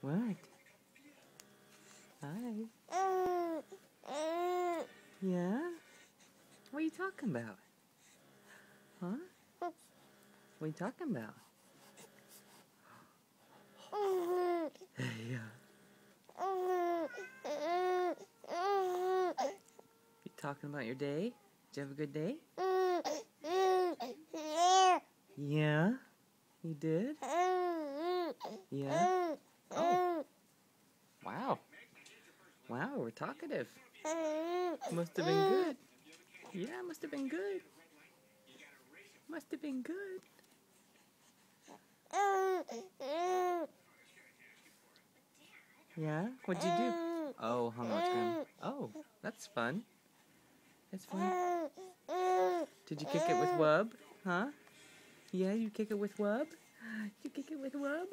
What? Hi. Yeah? What are you talking about? Huh? What are you talking about? Yeah. You talking about your day? Did you have a good day? Yeah? You did? Yeah? Oh. Wow. Wow, we're talkative. Must have been good. Yeah, must have been good. Must have been good. Yeah? What'd you do? Oh, hung on screen. Oh, that's fun. That's fun. Did you kick it with Wub? Huh? Yeah, you kick it with Wub? You kick it with Wub?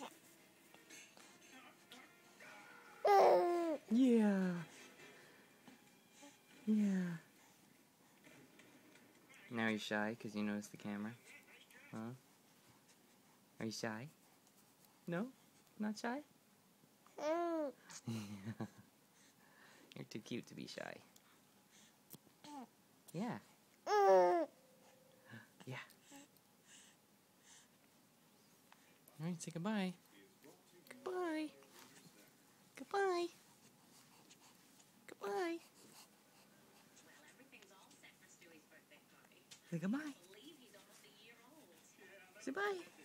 Yeah. Yeah. Now you're shy because you noticed the camera? Huh? Are you shy? No? Not shy? You're too cute to be shy. Yeah. Yeah. Alright, say goodbye. Goodbye. Goodbye. Goodbye. Say goodbye. Say bye.